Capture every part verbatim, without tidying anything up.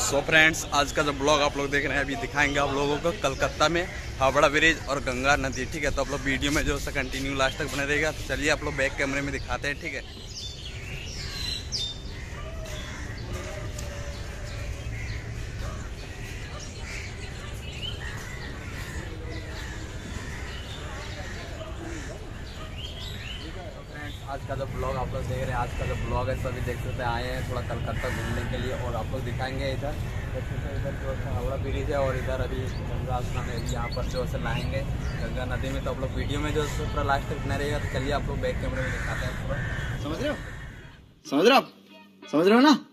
So friends, आज का जो ब्लॉग आप लोग देख रहे हैं अभी दिखाएंगे आप लोगों को कलकत्ता में हावड़ा ब्रिज और गंगा नदी। ठीक है, तो आप लोग वीडियो में जो है कंटिन्यू लास्ट तक बने रहेगा। तो चलिए आप लोग बैक कैमरे में दिखाते हैं। ठीक है, आज का जो ब्लॉग आप लोग देख रहे हैं, आज का जो ब्लॉग है सभी देख सकते हैं, आए हैं थोड़ा कलकत्ता घूमने के लिए और आप लोग दिखाएंगे इधर देख सकते हैं। इधर जो है हावड़ा ब्रिज है और इधर अभी गंगा स्नान है, यहाँ पर जो है नहाएंगे गंगा नदी में। तो आप लोग वीडियो में जो है पूरा लास्ट तक बना रहेगा। तो चलिए आप लोग बैक कैमरे में दिखाते हैं पूरा। समझ रहे हो समझ रहे हो आप समझ रहे हो ना।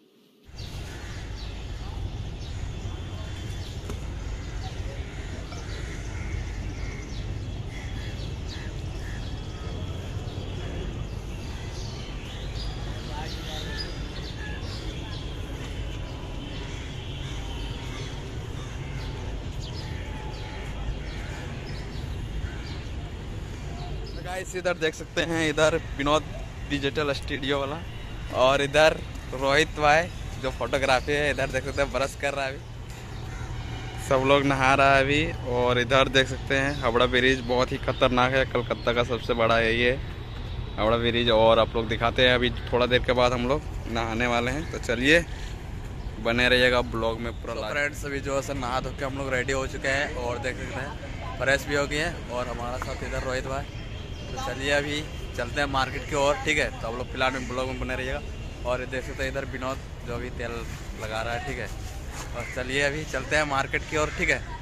गाइस इधर देख सकते हैं, इधर विनोद डिजिटल स्टूडियो वाला और इधर रोहित भाई जो फोटोग्राफी है। इधर देख सकते हैं ब्रश कर रहा है अभी, सब लोग नहा रहा है अभी। और इधर देख सकते हैं हावड़ा ब्रिज बहुत ही खतरनाक है, कलकत्ता का सबसे बड़ा है ये हावड़ा ब्रिज। और आप लोग दिखाते हैं अभी थोड़ा देर के बाद हम लोग नहाने वाले हैं। तो चलिए बने रहिएगा ब्लॉग में पूरा। तो फ्रेंड्स अभी जो है सर नहा धो के हम लोग रेडी हो चुके हैं और देख सकते हैं फ्रेश भी हो गए हैं। और हमारा साथ इधर रोहित भाई। तो चलिए अभी चलते हैं मार्केट की ओर। ठीक है, तो आप लोग फिलहाल में ब्लॉग में बने रहिएगा। और देख सकते हैं इधर विनोद जो अभी तेल लगा रहा है। ठीक है, और चलिए अभी चलते हैं मार्केट की ओर। ठीक है।